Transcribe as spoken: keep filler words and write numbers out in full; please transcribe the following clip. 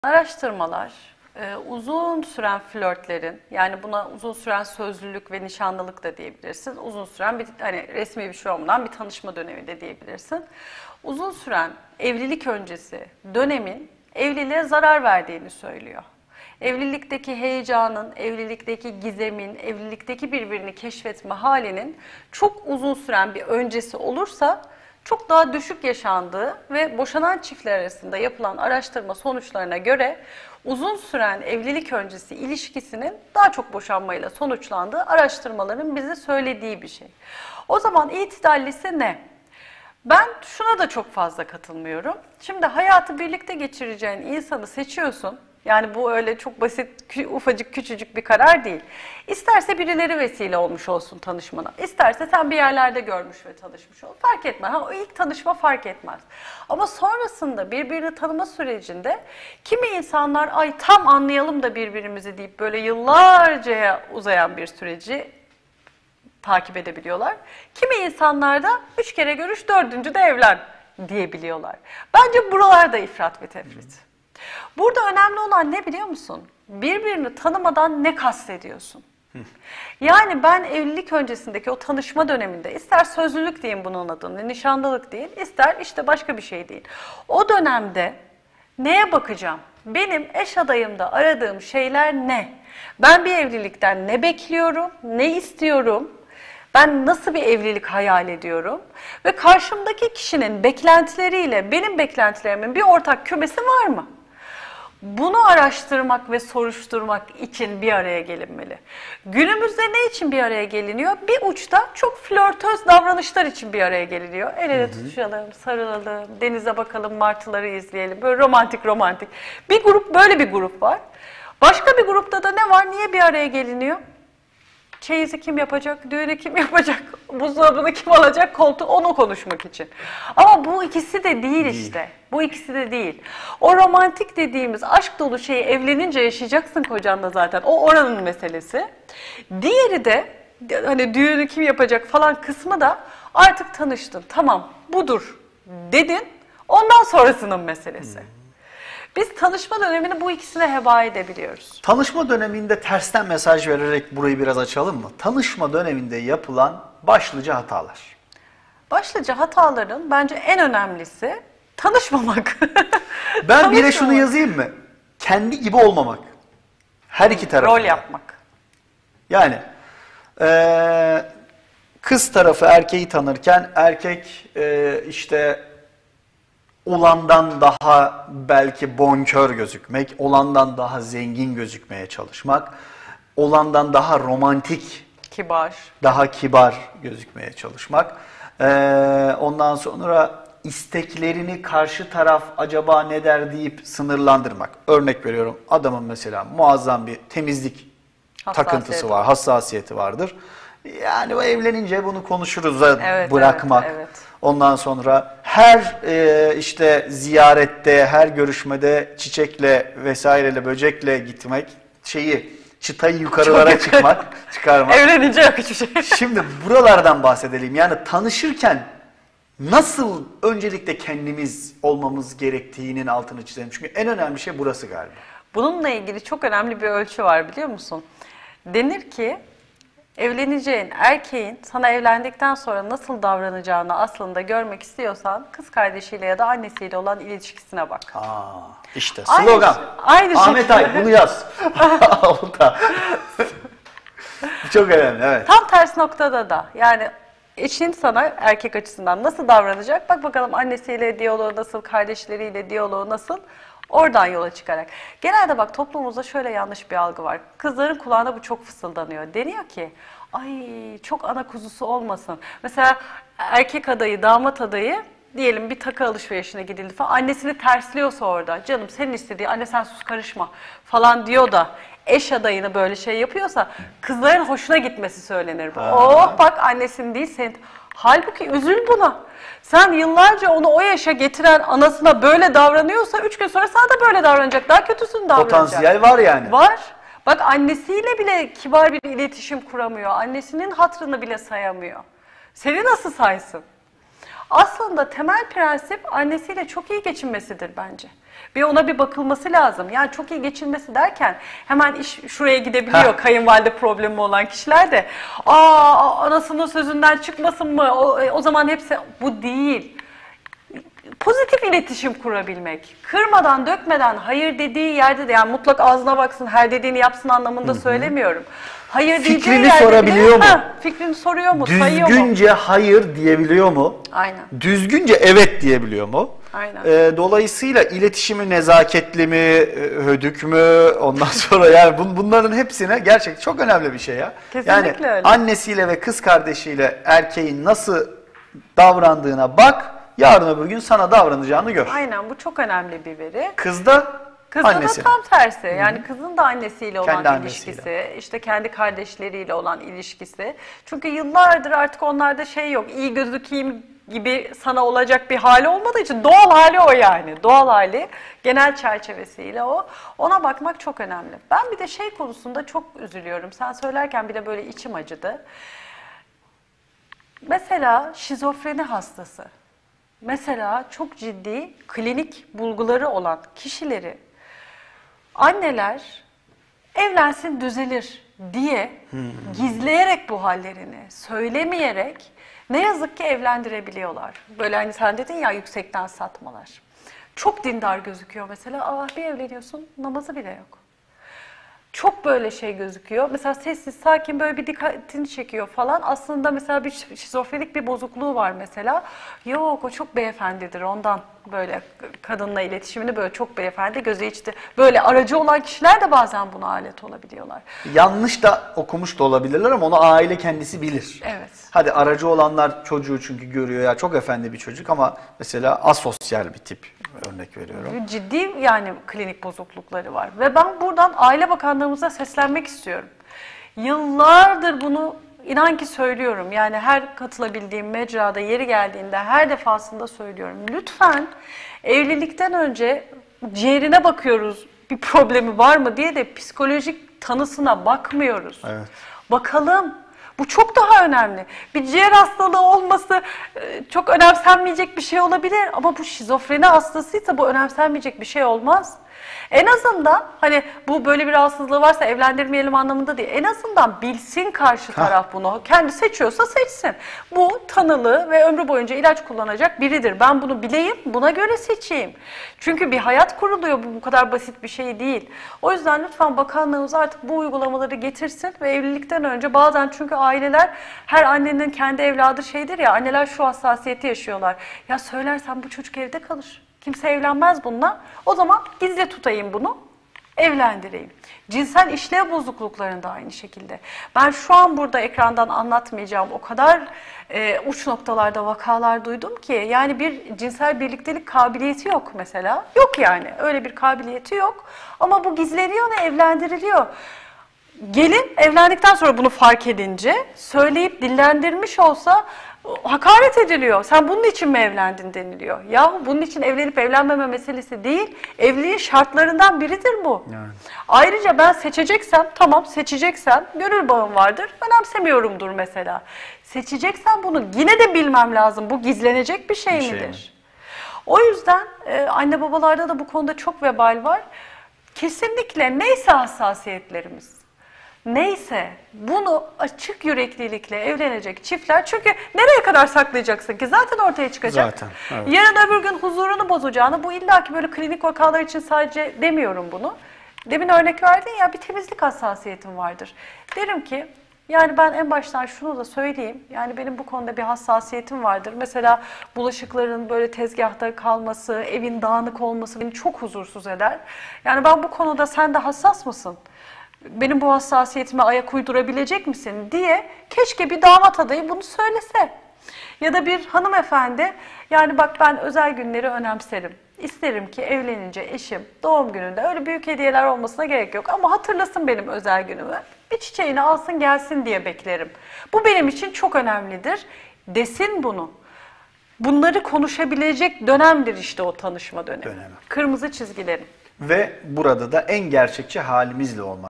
Araştırmalar e, uzun süren flörtlerin, yani buna uzun süren sözlülük ve nişanlılık da diyebilirsin. Uzun süren bir hani resmi bir şey olmadan bir tanışma dönemi de diyebilirsin. Uzun süren evlilik öncesi dönemin evliliğe zarar verdiğini söylüyor. Evlilikteki heyecanın, evlilikteki gizemin, evlilikteki birbirini keşfetme halinin çok uzun süren bir öncesi olursa çok daha düşük yaşandığı ve boşanan çiftler arasında yapılan araştırma sonuçlarına göre uzun süren evlilik öncesi ilişkisinin daha çok boşanmayla sonuçlandığı araştırmaların bize söylediği bir şey. O zaman itidallisi ne? Ben şuna da çok fazla katılmıyorum. Şimdi hayatı birlikte geçireceğin insanı seçiyorsun. Yani bu öyle çok basit, ufacık, küçücük bir karar değil. İsterse birileri vesile olmuş olsun tanışmana. İsterse sen bir yerlerde görmüş ve tanışmış ol. Fark etmez. Ha, o ilk tanışma fark etmez. Ama sonrasında birbirini tanıma sürecinde kimi insanlar ay tam anlayalım da birbirimizi deyip böyle yıllarca uzayan bir süreci takip edebiliyorlar. Kimi insanlar da üç kere görüş, dördüncü de evlen diyebiliyorlar. Bence buralarda ifrat ve tefrit. Burada önemli olan ne biliyor musun? Birbirini tanımadan ne kastediyorsun? Yani ben evlilik öncesindeki o tanışma döneminde, ister sözlülük diyeyim bunun adını, nişanlılık değil, ister işte başka bir şey değil. O dönemde neye bakacağım? Benim eş adayımda aradığım şeyler ne? Ben bir evlilikten ne bekliyorum, ne istiyorum? Ben nasıl bir evlilik hayal ediyorum? Ve karşımdaki kişinin beklentileriyle benim beklentilerimin bir ortak kümesi var mı? Bunu araştırmak ve soruşturmak için bir araya gelinmeli. Günümüzde ne için bir araya geliniyor? Bir uçta çok flörtöz davranışlar için bir araya geliniyor. El ele tutuşalım, sarılalım, denize bakalım, martıları izleyelim. Böyle romantik romantik. Bir grup, böyle bir grup var. Başka bir grupta da ne var? Niye bir araya geliniyor? Çeyizi kim yapacak, düğünü kim yapacak, buzdolabını kim alacak, koltuğu onu konuşmak için. Ama bu ikisi de değil işte. Bu ikisi de değil. O romantik dediğimiz aşk dolu şeyi evlenince yaşayacaksın kocanla zaten. O oranın meselesi. Diğeri de hani düğünü kim yapacak falan kısmı da artık tanıştın. Tamam budur dedin. Ondan sonrasının meselesi. Hmm. Biz tanışma dönemini bu ikisine heba edebiliyoruz. Tanışma döneminde tersten mesaj vererek burayı biraz açalım mı? Tanışma döneminde yapılan başlıca hatalar. Başlıca hataların bence en önemlisi tanışmamak. Ben bir de şunu yazayım mı? Kendi gibi olmamak. Her iki tarafında. Rol yapmak. Yani e, kız tarafı erkeği tanırken erkek e, işte olandan daha belki bonkör gözükmek, olandan daha zengin gözükmeye çalışmak, olandan daha romantik, kibar, daha kibar gözükmeye çalışmak. Ee, ondan sonra isteklerini karşı taraf acaba ne der deyip sınırlandırmak. Örnek veriyorum, adamın mesela muazzam bir temizlik takıntısı var, hassasiyeti vardır. Yani o evlenince bunu konuşuruz evet, bırakmak. Evet, evet. Ondan sonra her e, işte ziyarette, her görüşmede çiçekle vesaireyle, böcekle gitmek, şeyi çıtayı yukarılara çıkmak, çıkarmak. Evlenince yok hiçbir şey. Şimdi buralardan bahsedelim. Yani tanışırken nasıl öncelikle kendimiz olmamız gerektiğinin altını çizelim. Çünkü en önemli şey burası galiba. Bununla ilgili çok önemli bir ölçü var biliyor musun? Denir ki evleneceğin erkeğin sana evlendikten sonra nasıl davranacağını aslında görmek istiyorsan kız kardeşiyle ya da annesiyle olan ilişkisine bak. Aa, işte slogan. Aynı, aynı Ahmet şekilde. Ay bunu yaz. Çok önemli, evet. Tam ters noktada da yani eşin sana erkek açısından nasıl davranacak? Bak bakalım annesiyle diyaloğu nasıl, kardeşleriyle diyaloğu nasıl? Oradan yola çıkarak. Genelde bak toplumumuzda şöyle yanlış bir algı var. Kızların kulağına bu çok fısıldanıyor. Deniyor ki ay çok ana kuzusu olmasın. Mesela erkek adayı, damat adayı diyelim bir takı alışverişine gidildi falan. Annesini tersliyorsa orada canım senin istediği anne sen sus karışma falan diyor da eş adayını böyle şey yapıyorsa kızların hoşuna gitmesi söylenir. Oh bak annesin değil senin. Halbuki üzül buna. Sen yıllarca onu o yaşa getiren anasına böyle davranıyorsa üç gün sonra sana da böyle davranacak. Daha kötüsünü davranacak. Potansiyel var yani. Var. Bak annesiyle bile kibar bir iletişim kuramıyor. Annesinin hatırını bile sayamıyor. Seni nasıl saysın? Aslında temel prensip annesiyle çok iyi geçinmesidir bence. Bir ona bir bakılması lazım. Yani çok iyi geçinmesi derken hemen iş şuraya gidebiliyor. Heh. Kayınvalide problemi olan kişiler de aa anasının sözünden çıkmasın mı? O, o zaman hepsi bu değil. Pozitif iletişim kurabilmek. Kırmadan, dökmeden, hayır dediği yerde de, yani mutlak ağzına baksın, her dediğini yapsın anlamında söylemiyorum. Hayır diyeceği Fikrini yerde sorabiliyor bile, mu? Ha, fikrini soruyor mu? Sayıyor mu? Düzgünce hayır diyebiliyor mu? Aynen. Düzgünce evet diyebiliyor mu? Aynen. Ee, dolayısıyla iletişimi nezaketli mi, e, hödük mü, ondan sonra yani bun, bunların hepsine gerçekten çok önemli bir şey ya. Kesinlikle yani öyle. annesiyle ve kız kardeşiyle erkeğin nasıl davrandığına bak, yarın öbür gün sana davranacağını gör. Aynen, bu çok önemli bir veri. Kızda Kızda annesi. da tam tersi. Yani kızın da annesiyle olan Kendi annesiyle. ilişkisi, işte kendi kardeşleriyle olan ilişkisi. Çünkü yıllardır artık onlarda şey yok, iyi gözükeyim gibi sana olacak bir hali olmadığı için doğal hali o yani. Doğal hali, genel çerçevesiyle o. Ona bakmak çok önemli. Ben bir de şey konusunda çok üzülüyorum. Sen söylerken bile böyle içim acıdı. Mesela şizofreni hastası. Mesela çok ciddi klinik bulguları olan kişileri anneler evlensin düzelir diye gizleyerek bu hallerini söylemeyerek ne yazık ki evlendirebiliyorlar. Böyle hani sen dedin ya, yüksekten satmalar. Çok dindar gözüküyor mesela. Aa, bir evleniyorsun, namazı bile yok. Çok böyle şey gözüküyor. Mesela sessiz, sakin, böyle bir dikkatini çekiyor falan. Aslında mesela bir şizofrenik bir bozukluğu var mesela. Yok, o çok beyefendidir ondan, böyle kadınla iletişimini böyle çok beyefendi, gözü içti. Böyle aracı olan kişiler de bazen buna alet olabiliyorlar. Yanlış da okumuş da olabilirler ama onu aile kendisi bilir. Evet. Hadi aracı olanlar çocuğu çünkü görüyor ya, çok efendi bir çocuk ama mesela asosyal bir tip, örnek veriyorum. Ciddi yani klinik bozuklukları var. Ve ben buradan Aile Bakanlığımıza seslenmek istiyorum. Yıllardır bunu inan ki söylüyorum. Yani her katılabildiğim mecrada yeri geldiğinde her defasında söylüyorum. Lütfen evlilikten önce ciğerine bakıyoruz, bir problemi var mı diye de psikolojik tanısına bakmıyoruz. Evet. Bakalım. Bu çok daha önemli. Bir ciğer hastalığı olması e, çok önemsenmeyecek bir şey olabilir ama bu şizofreni hastasıysa bu önemsenmeyecek bir şey olmaz. En azından hani bu böyle bir rahatsızlığı varsa evlendirmeyelim anlamında değil. En azından bilsin karşı taraf bunu. Kendi seçiyorsa seçsin. Bu tanılı ve ömrü boyunca ilaç kullanacak biridir. Ben bunu bileyim, buna göre seçeyim. Çünkü bir hayat kuruluyor, bu bu kadar basit bir şey değil. O yüzden lütfen bakanlığımız artık bu uygulamaları getirsin ve evlilikten önce bazen, çünkü aileler, her annenin kendi evladı şeydir ya, anneler şu hassasiyeti yaşıyorlar. Ya söylersem bu çocuk evde kalır. Kimse evlenmez bununla. O zaman gizli tutayım bunu, evlendireyim. Cinsel işlev bozukluklarında aynı şekilde. Ben şu an burada ekrandan anlatmayacağım o kadar e, uç noktalarda vakalar duydum ki, yani bir cinsel birliktelik kabiliyeti yok mesela. Yok yani, öyle bir kabiliyeti yok. Ama bu gizleniyor ve evlendiriliyor. Gelin evlendikten sonra bunu fark edince söyleyip dillendirmiş olsa hakaret ediliyor. Sen bunun için mi evlendin deniliyor. Yahu bunun için evlenip evlenmeme meselesi değil. Evliliğin şartlarından biridir bu. Yani. Ayrıca ben seçeceksem, tamam seçeceksem, gönül bağım vardır, önemsemiyorumdur mesela. Seçeceksem bunu yine de bilmem lazım. Bu gizlenecek bir şey, Bir şey midir? mi? O yüzden e, anne babalarda da bu konuda çok vebal var. Kesinlikle neyse hassasiyetlerimiz, neyse bunu açık yüreklilikle evlenecek çiftler, çünkü nereye kadar saklayacaksın ki, zaten ortaya çıkacak. Zaten, evet. Yarın öbür gün huzurunu bozacağını, bu illaki böyle klinik vakalar için sadece demiyorum bunu. Demin örnek verdin ya, bir temizlik hassasiyetim vardır. Derim ki yani ben en baştan şunu da söyleyeyim. Yani benim bu konuda bir hassasiyetim vardır. Mesela bulaşıkların böyle tezgahta kalması, evin dağınık olması beni çok huzursuz eder. Yani ben bu konuda, sen de hassas mısın? Benim bu hassasiyetime ayak uydurabilecek misin diye keşke bir damat adayı bunu söylese. Ya da bir hanımefendi, yani bak ben özel günleri önemserim. İsterim ki evlenince eşim doğum gününde öyle büyük hediyeler olmasına gerek yok ama hatırlasın benim özel günümü. Bir çiçeğini alsın gelsin diye beklerim. Bu benim için çok önemlidir desin bunu. Bunları konuşabilecek dönemdir işte o tanışma dönemi. Dönemi. Kırmızı çizgilerim. Ve burada da en gerçekçi halimizle olmak.